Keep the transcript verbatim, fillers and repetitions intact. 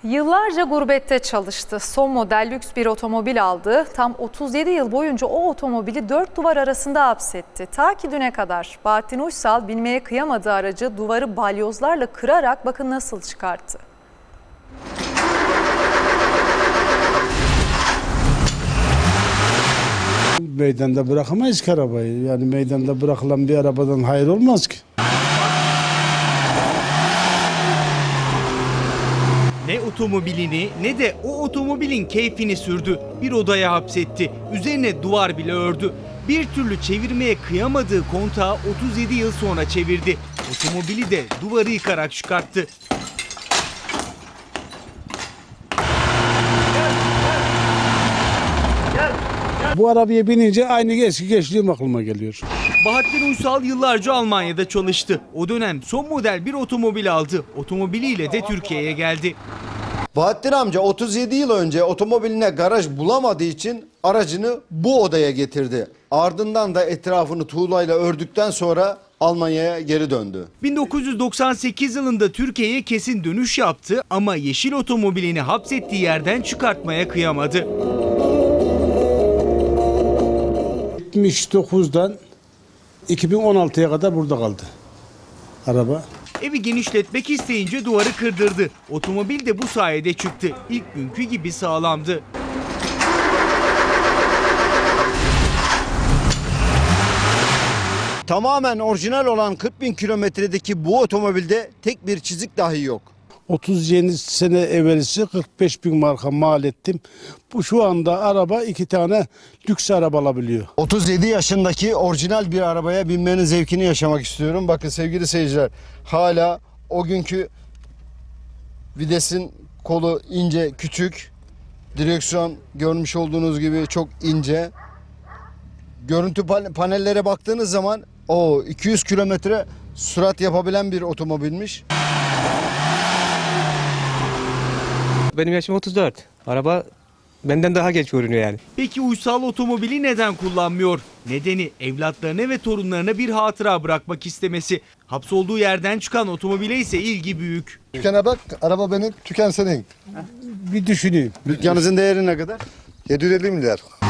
Yıllarca gurbette çalıştı. Son model lüks bir otomobil aldı. Tam otuz yedi yıl boyunca o otomobili dört duvar arasında hapsetti. Ta ki düne kadar. Bahattin Uysal binmeye kıyamadığı aracı duvarı balyozlarla kırarak bakın nasıl çıkarttı. Meydanda bırakamayız ki arabayı. Yani meydanda bırakılan bir arabadan hayır olmaz ki. Ne otomobilini ne de o otomobilin keyfini sürdü. Bir odaya hapsetti. Üzerine duvar bile ördü. Bir türlü çevirmeye kıyamadığı kontağı otuz yedi yıl sonra çevirdi. Otomobili de duvarı yıkarak çıkarttı. Bu arabaya binince aynı eski gençliğim aklıma geliyor. Bahattin Uysal yıllarca Almanya'da çalıştı. O dönem son model bir otomobil aldı. Otomobiliyle de Türkiye'ye geldi. Bahattin amca otuz yedi yıl önce otomobiline garaj bulamadığı için aracını bu odaya getirdi. Ardından da etrafını tuğlayla ördükten sonra Almanya'ya geri döndü. bin dokuz yüz doksan sekiz yılında Türkiye'ye kesin dönüş yaptı ama yeşil otomobilini hapsettiği yerden çıkartmaya kıyamadı. yetmiş dokuzdan iki bin on altıya kadar burada kaldı araba. Evi genişletmek isteyince duvarı kırdırdı. Otomobil de bu sayede çıktı. İlk günkü gibi sağlamdı. Tamamen orijinal olan kırk bin kilometredeki bu otomobilde tek bir çizik dahi yok. otuz yedi sene evvelisi kırk beş bin marka mal ettim. Bu şu anda araba iki tane lüks araba alabiliyor. otuz yedi yaşındaki orijinal bir arabaya binmenin zevkini yaşamak istiyorum. Bakın sevgili seyirciler, hala o günkü videsin kolu ince, küçük. Direksiyon görmüş olduğunuz gibi çok ince. Görüntü panellere baktığınız zaman o iki yüz kilometre sürat yapabilen bir otomobilmiş. Benim yaşım otuz dört. Araba benden daha genç görünüyor yani. Peki Uysal otomobili neden kullanmıyor? Nedeni evlatlarına ve torunlarına bir hatıra bırakmak istemesi. Hapsolduğu yerden çıkan otomobile ise ilgi büyük. Dükkana bak, araba benim, tüken senin. Bir düşüneyim. Dükkanınızın değeri ne kadar? yedi yüz elli milyar.